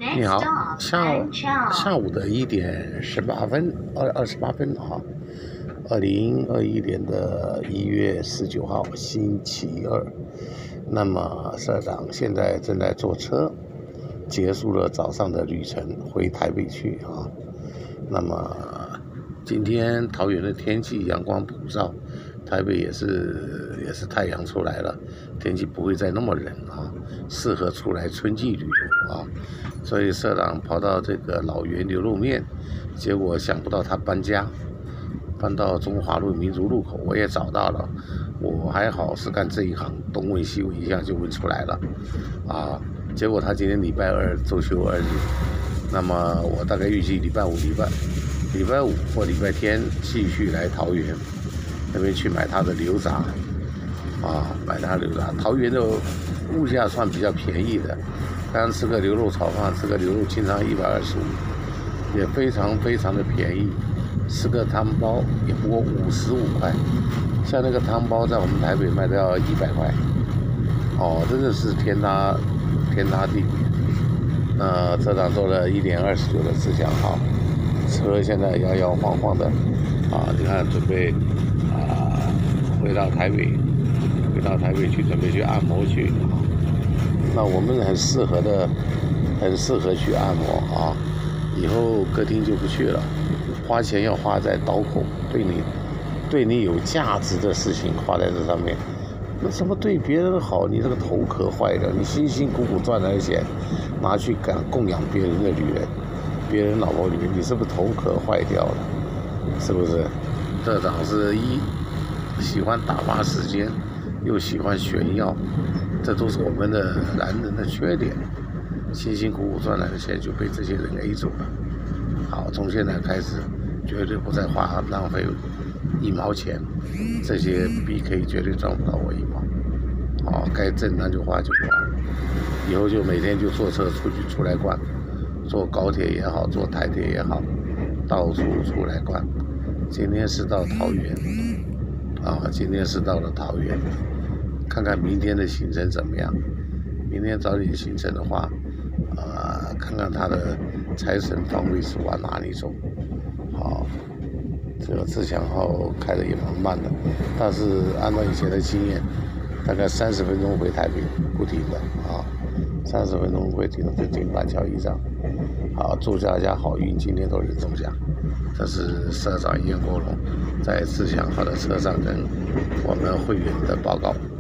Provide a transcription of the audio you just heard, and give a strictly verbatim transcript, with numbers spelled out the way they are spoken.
你好，下午下午的一点十八分，二二十八分啊，二零二一年的一月十九号星期二。那么社长现在正在坐车，结束了早上的旅程，回台北去啊。那么今天桃园的天气阳光普照，台北也是也是太阳出来了，天气不会再那么冷啊，适合出来春季旅游啊。所以社长跑到这个老源牛肉面，结果想不到他搬家，搬到中华路民族路口，我也找到了。我还好是干这一行，东问西问一下就问出来了啊。结果他今天礼拜二周休二日，那么我大概预计礼拜五、礼拜礼拜五或礼拜天继续来桃园那边去买他的牛杂啊，买他的牛杂。桃园的物价算比较便宜的。刚刚吃个牛肉炒饭，吃个牛肉清汤一百二十五，也非常非常的便宜。吃个汤包也不过五十五块，像那个汤包在我们台北卖都要一百块，哦，真的是天差天差地别。那车长坐了一点二十九的自强号，车现在摇摇晃晃的，啊，你看准备啊回到台北，回到台北去准备去按摩去。那我们很适合的，很适合去按摩啊！以后歌厅就不去了，花钱要花在刀口，对你，对你有价值的事情花在这上面。那什么对别人好，你这个头壳坏了，你辛辛苦苦赚来的钱，拿去干供养别人的女人，别人老婆女人，你是不是头壳坏掉了？是不是？社长是一喜欢打发时间，又喜欢炫耀。这都是我们的男人的缺点，辛辛苦苦赚来的钱就被这些人 A 走了。好，从现在开始，绝对不再花浪费一毛钱，这些 B K 绝对赚不到我一毛。好，该挣那就花就花，以后就每天就坐车出去出来逛，坐高铁也好，坐台铁也好，到处出来逛。今天是到桃园，啊，今天是到了桃园。看看明天的行程怎么样？明天早点行程的话，呃，看看他的财神方位是往哪里走。好，这个自强号开的也蛮慢的，但是按照以前的经验，大概三十分钟回台北不停的啊，三十分钟会停就停板桥驿站。好，祝大家好运，今天都能中奖。这是社长燕国龙在自强号的车上跟我们会员的报告。